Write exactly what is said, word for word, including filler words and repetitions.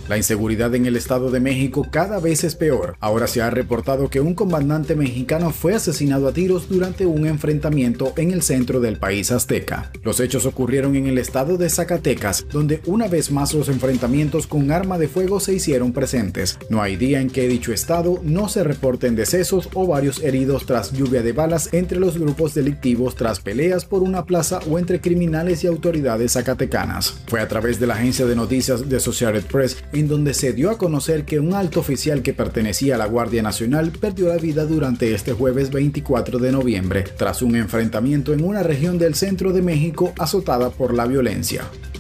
La inseguridad en el Estado de México cada vez es peor. Ahora se ha reportado que un comandante mexicano fue asesinado a tiros durante un enfrentamiento en el centro del país azteca. Los hechos ocurrieron en el estado de Zacatecas, donde una vez más los enfrentamientos con arma de fuego se hicieron presentes. No hay día en que dicho estado no se reporten decesos o varios heridos tras lluvia de balas entre los grupos delictivos tras peleas por una plaza o entre criminales y autoridades zacatecanas. Fue a través de la agencia de noticias de Associated Press en donde se dio a conocer que un alto oficial que pertenecía a la Guardia Nacional perdió la vida durante este jueves veinticuatro de noviembre tras un enfrentamiento en una región del centro de México azotada por la violencia.